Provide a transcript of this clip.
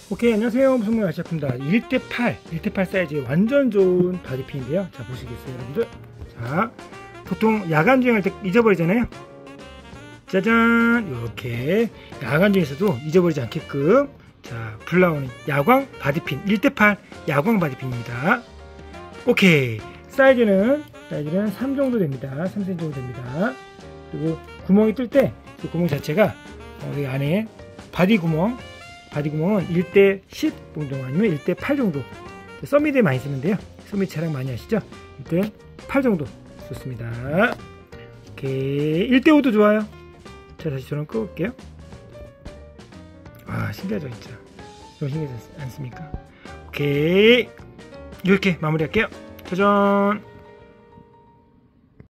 오케이, 안녕하세요. 무슨 말 아시아입니다. 1대8 사이즈 완전 좋은 바디핀인데요. 자, 보시겠어요, 여러분들? 자, 보통 야간 주행할 때 잊어버리잖아요. 짜잔! 이렇게 야간 중에서도 잊어버리지 않게끔 자, 불 나오는 야광 바디핀 1대8 야광 바디핀입니다. 오케이, 사이즈는 3 정도 됩니다. 3cm 정도 됩니다. 그리고 구멍이 뜰 때 그 구멍 자체가 여기 안에 바디구멍은 1대10 정도 아니면 1대8 정도. 서밋에 많이 쓰는데요. 서밋 차량 많이 하시죠? 1대8 정도 좋습니다. 오케이, 1대5도 좋아요. 자, 다시 저는 끄볼게요. 아, 신기하죠, 진짜. 너무 신기하지 않습니까? 오케이, 이렇게 마무리할게요. 짜잔!